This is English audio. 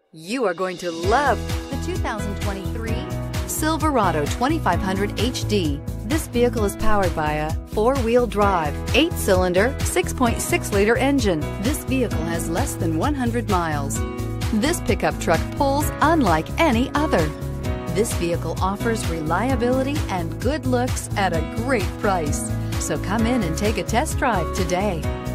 You are going to love the 2023 Silverado 2500 HD. This vehicle is powered by a 4-wheel drive, 8-cylinder, 6.6-liter engine. This vehicle has less than 100 miles. This pickup truck pulls unlike any other. This vehicle offers reliability and good looks at a great price. So come in and take a test drive today.